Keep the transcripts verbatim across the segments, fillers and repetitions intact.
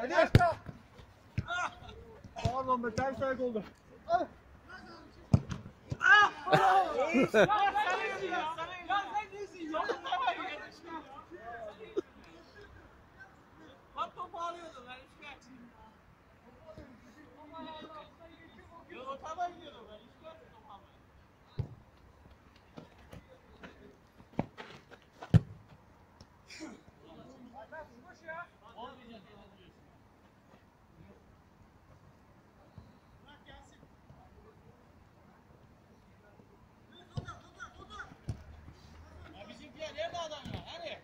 Hadi. Pardon be, ters ayak oldu. Ah! Ya sen nesin ya? Ya sen nesin ya? Bak topu alıyordu ben üçgen. Yo o tarafa gidiyordu ben üçgen topu almaya. Boş ya. Olmayacak yani. Nerede adam ya? Hadi.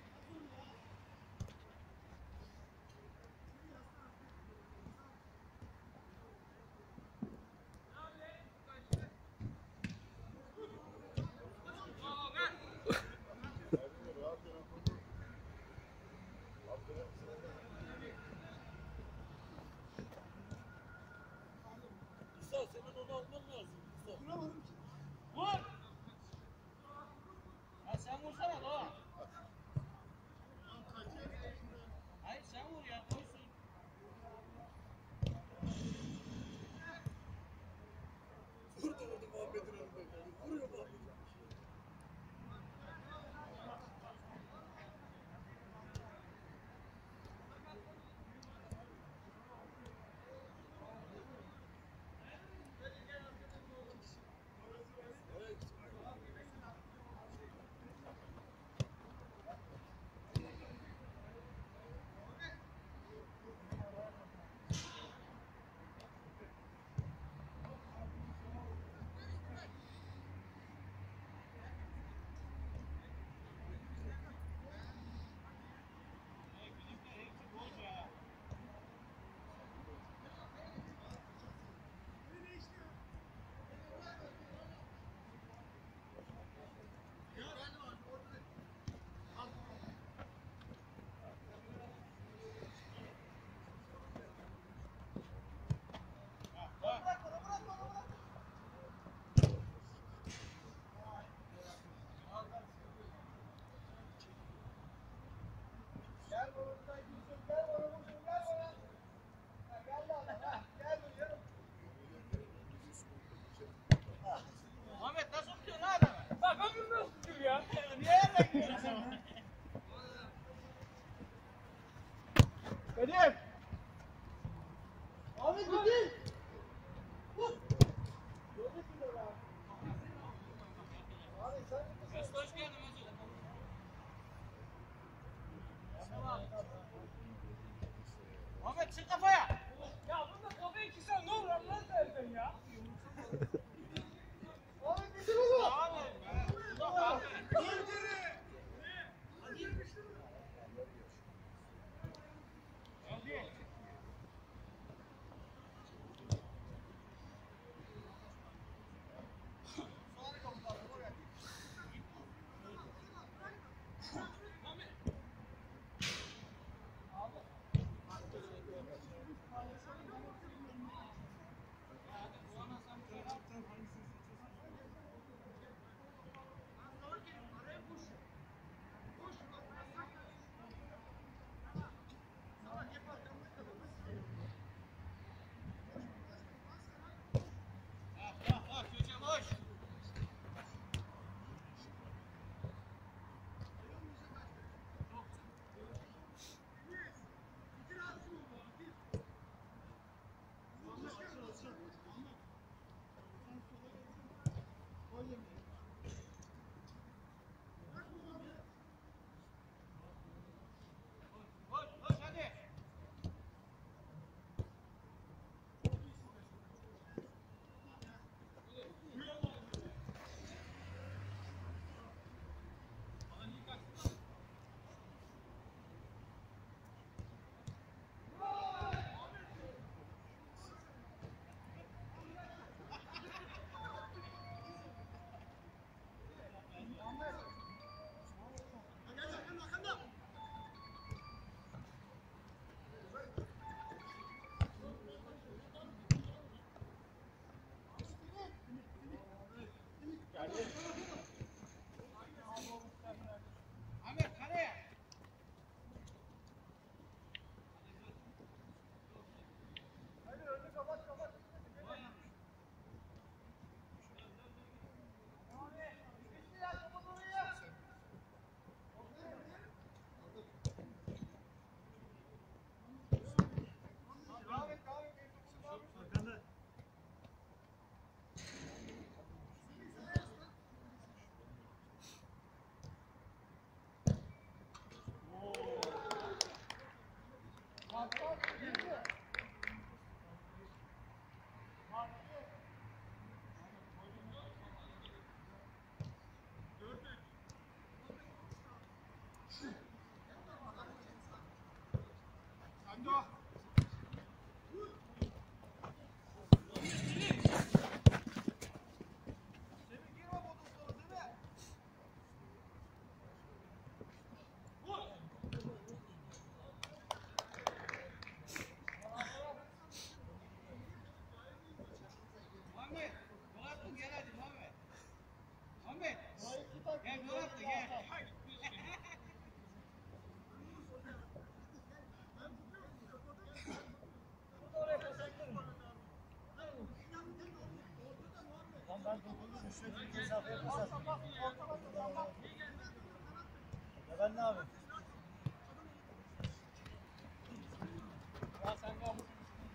İsa senin onu alman lazım. Vuramadım ki. Vur. Ya sen vursana Doğa. Hayır sen vur ya koysun. Vurdu vurdu Muhammed'in önünde. Vuruyor Muhammed. Kadir! Ahmet Kadir! Vur! Abi sen Mesut hoş geldin Mesut. Ahmet çık kafaya. Ya bunda kafayı kişiler ne olur Allah'ını seversen ya. Ahmet bitir onu! Abi. Abi. Muhammed, gol attın gel hadi Muhammed. Muhammed, gel gol attın gel. Ben dokundum. Şöyle mesafe yapmasam. Ya ben ne yapayım? Ya sen gel.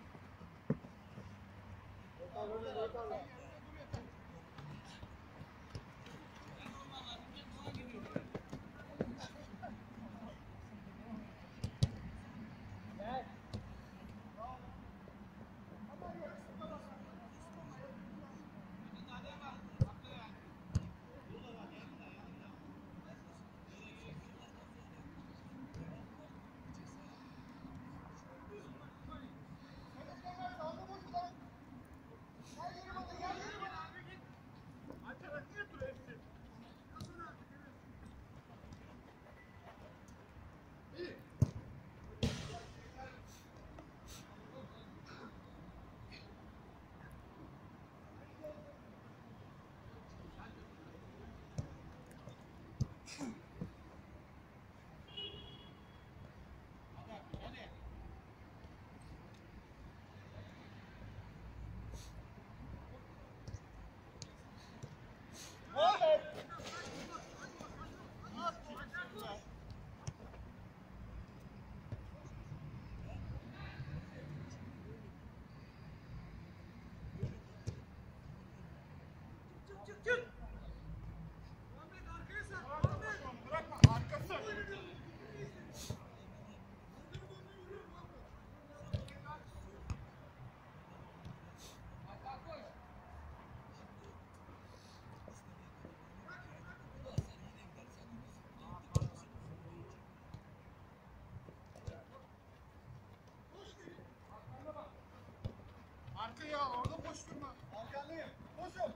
Arkaya orada boş durma. Arkandayım. Boşum.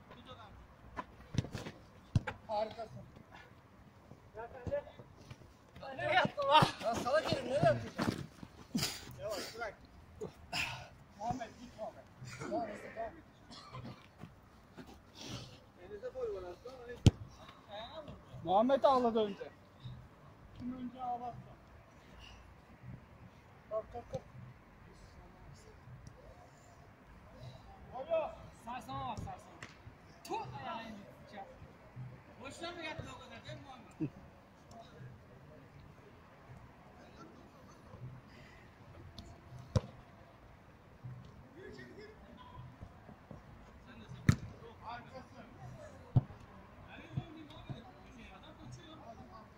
Harikasın. Nereye attın lan? Ya salak herif nereye atıyorsun? Yavaş bırak. Muhammed git Muhammed. Tamam neyse tamam. Elinize boy var aslında. Muhammed ağladı önce. Kim önce ağlattı? Kalk kalk kalk. Sarsama bak sarsama. Puh ayağına indirteceğim. Boşuna mı yattı o kadar değil mi Muhammed? Harikasın. Nereye zorlayayım abi? Adam kaçıyor.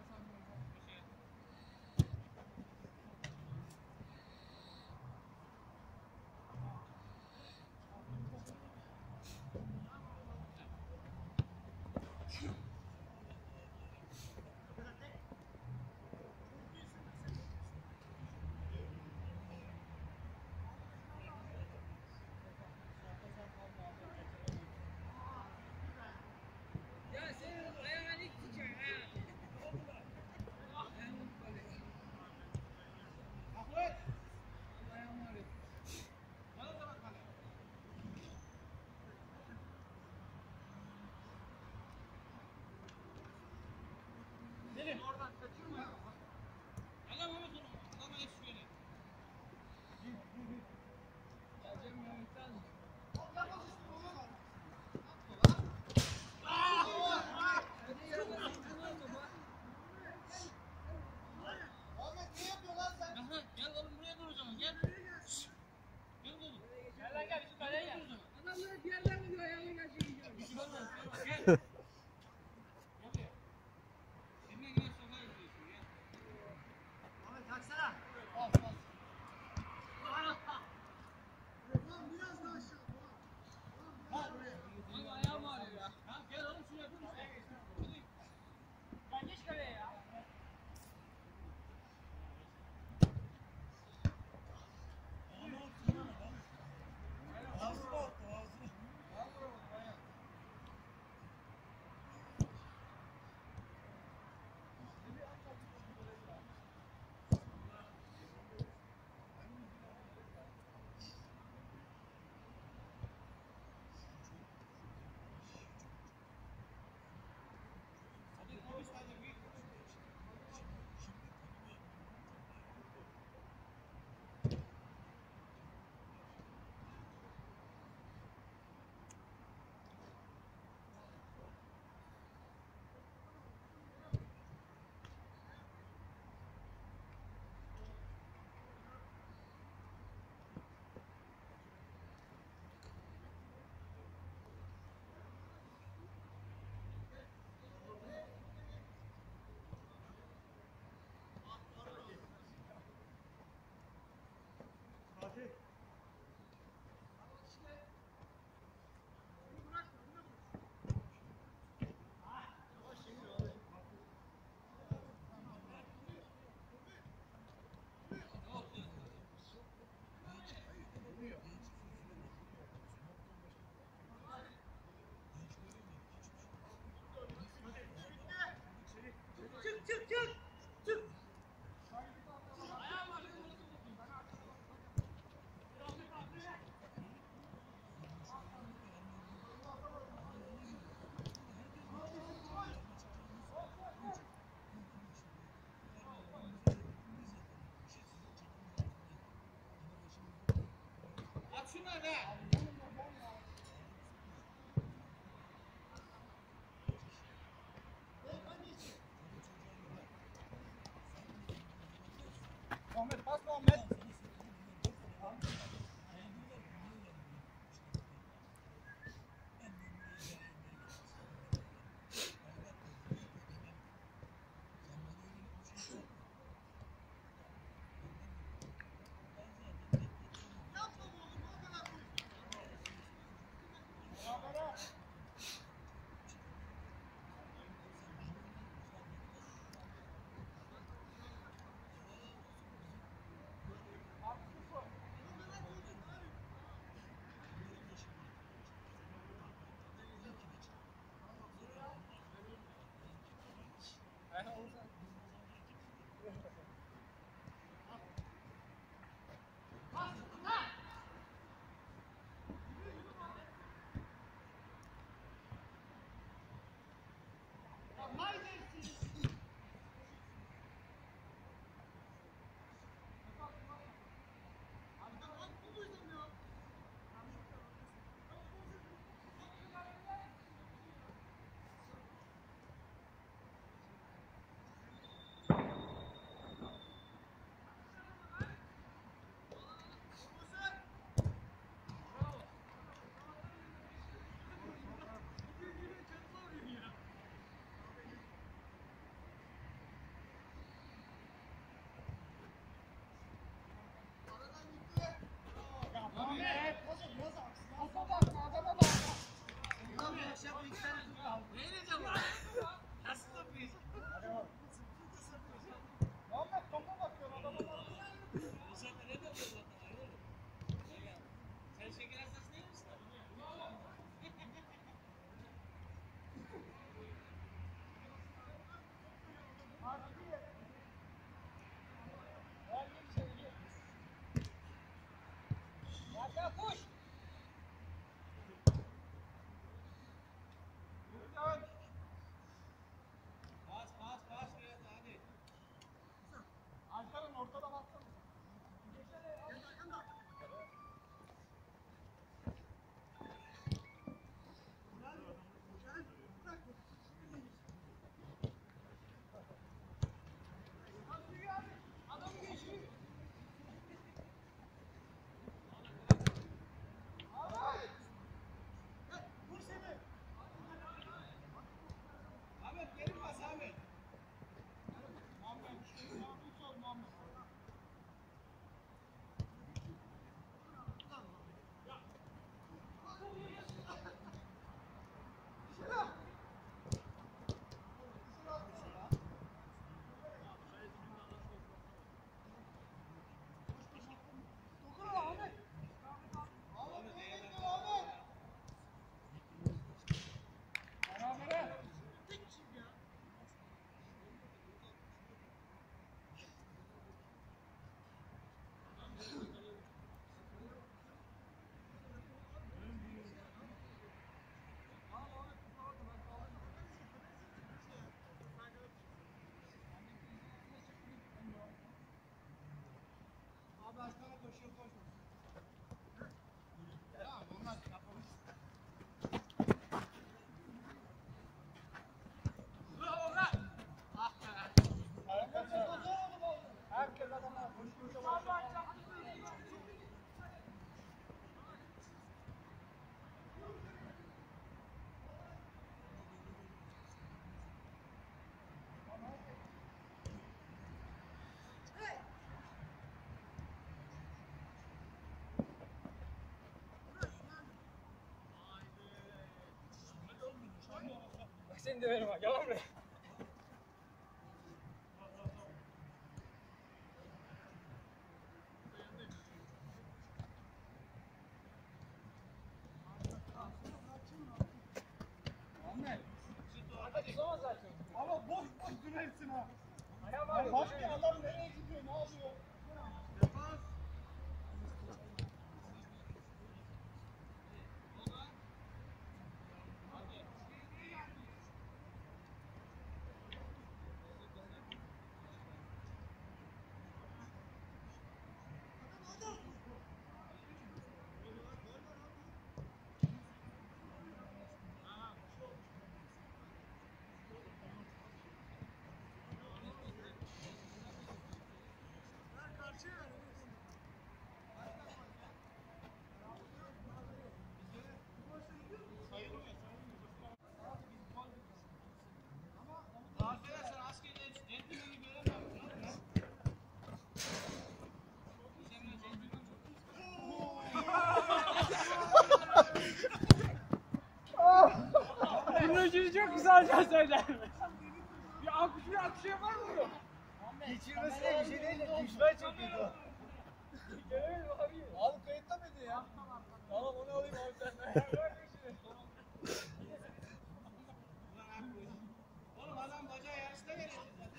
Muhammed pas Muhammed. Seni döverim ha. Yalan mı? Ama boş boş dönersin ha. Ayağım Ya ağrıyor. başka adam nereye gidiyor, ne yapıyor? Geçirmesi çok güzel can söyler mi? Bir alkış bir alkış yapar mı bu? Geçirmesi de bir şey değil de düşman çok kötü o. Göremedim abi. Abi kayıtta mıydı ya? Tamam onu alayım abi senden. Oğlum adam bacağı yarısına geliyor zaten.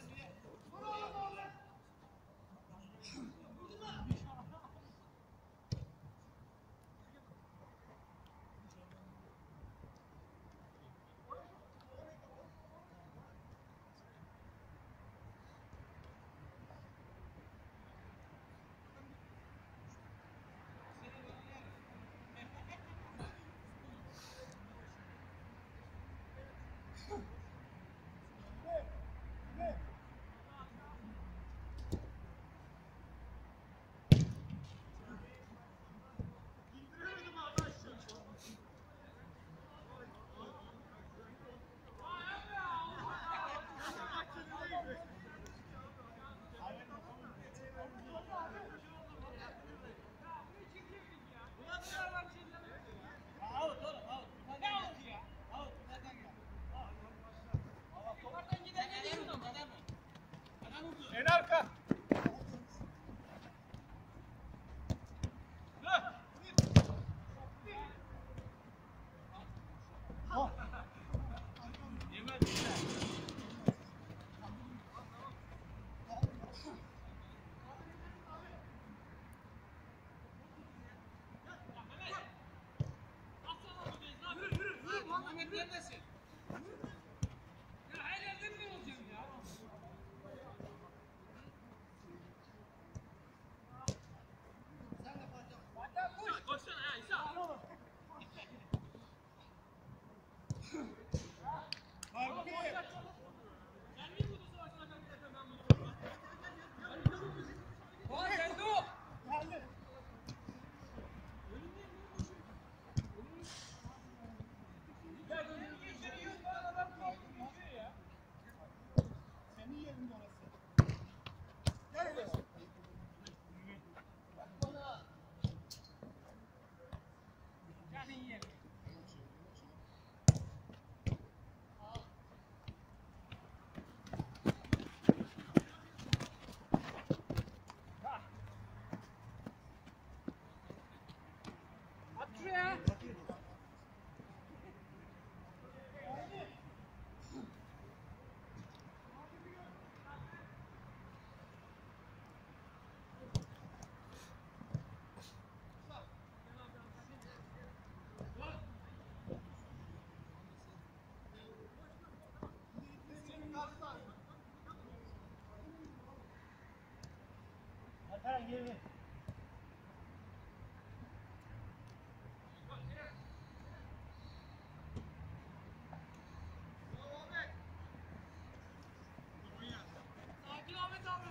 En arka. Ahmet neredesin? Ya her yerde mi olacağım ya? Koş, koşsana ya İsa. Abi Sen niye burada savaşına ben gideceğim ben bunu? Ulan sen de o. geldi. Ya gözünü geçiriyor falan adam kalkıp geçiyor ya. Senin yerinde orası. Gel öyle. Senin yerin. At şuraya. Alperen geri ver. Sakin Ahmet abi.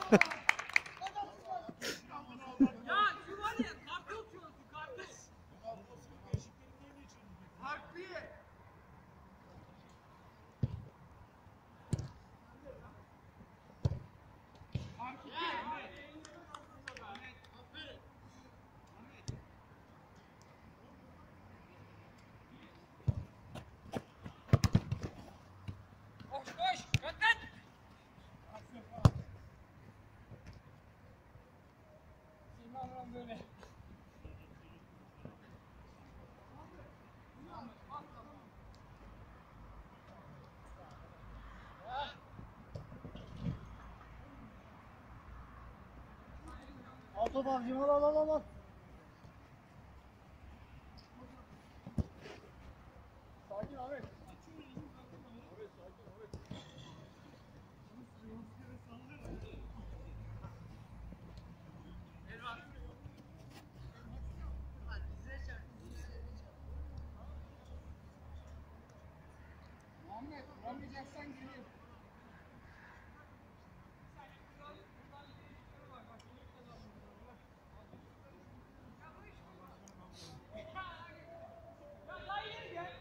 Ya şu var ya kartı uçuyorsun kartı. Fark bir. Fark iki. Koş koş. Gökten. Senin anlam böyle. Al top abicim al al al al. Sakin abi. Muhammed, vuramayacaksan geliyor. Ya daha ileri gel.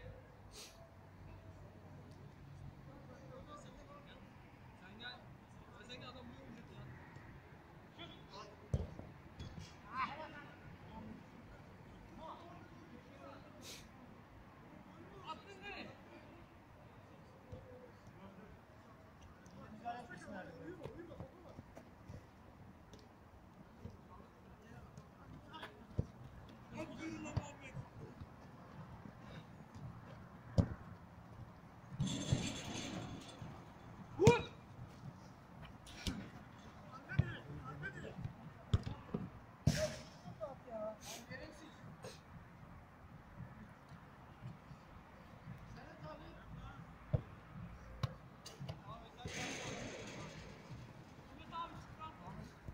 Sen gel. Sen gel adam buraya vuracak ya. Attın nereye? Müdahale etmesinler. Vur. Ahmet abi çık lan.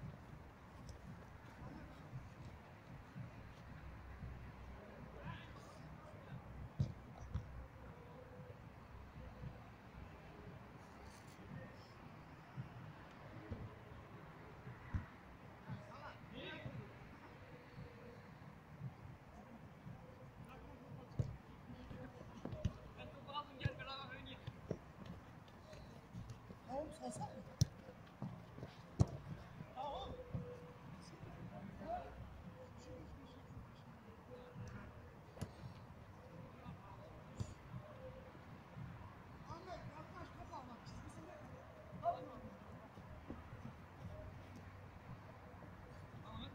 Ben topu aldım gel beraber oynayalım. Tamam salsana. Tamam. Ahmet yaklaş topu al bak çizgisine. Ahmet.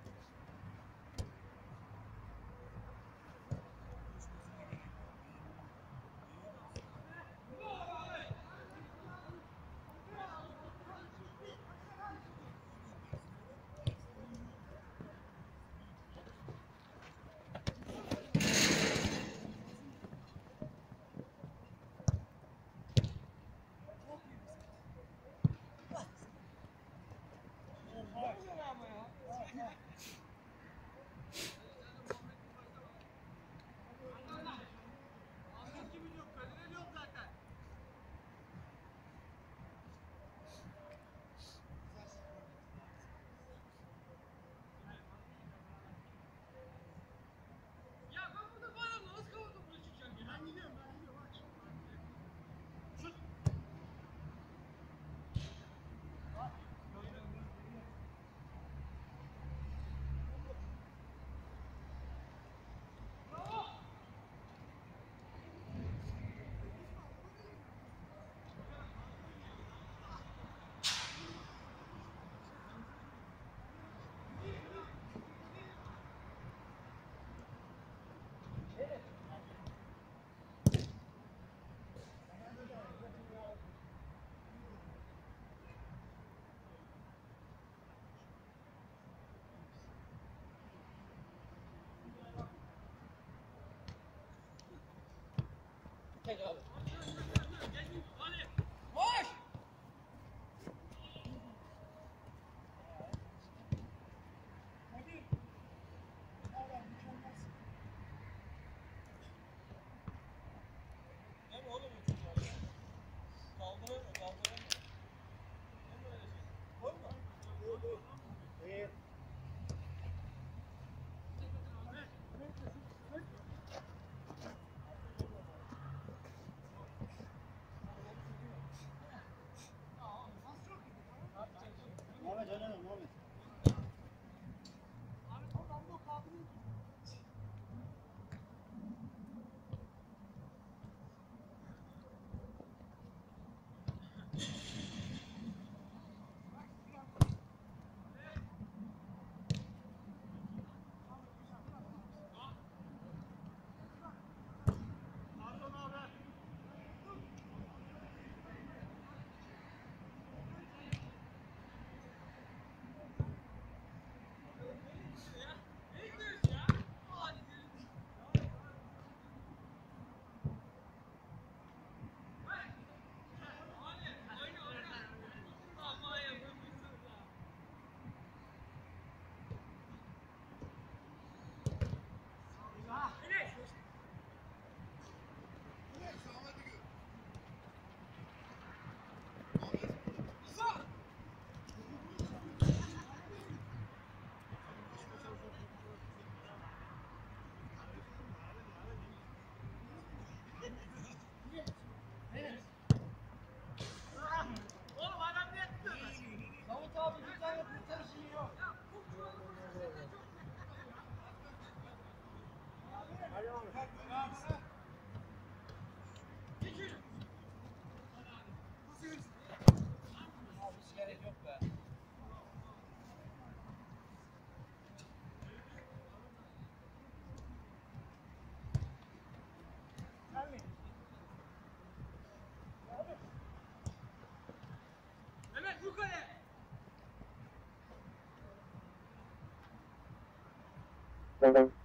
Olmuyor ama ya. Ahmet gibi yok, Kadir yok zaten. Ya ben burada bayramla nasıl kavurdum buraya çıkacağım ya? Ben gidiyorum ben gidiyorum aç. Tek abi. Hadi. Koş. Hadi. Hala mükemmel. Ne mi oğlum bu çocuklar ya? Kaldırır mı? Kaldırır mı? Ne böyle şey? Koy mu? Tamam.